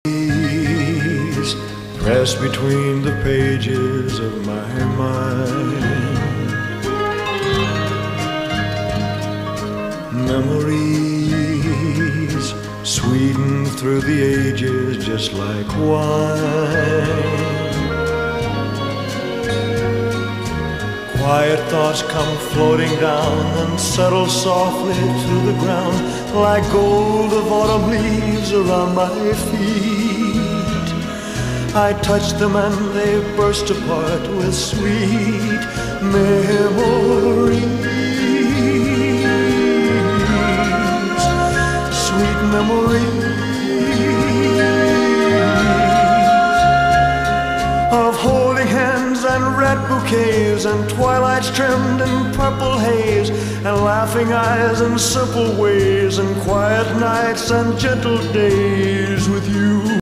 Pressed between the pages of my mind, memories sweetened through the ages just like wine. Quiet thoughts come floating down and settle softly to the ground like gold of autumn leaves around my feet. I touch them and they burst apart with sweet memories. Sweet memories of holding hands and red bouquets and twilights trimmed in purple haze and laughing eyes and simple ways and quiet nights and gentle days with you.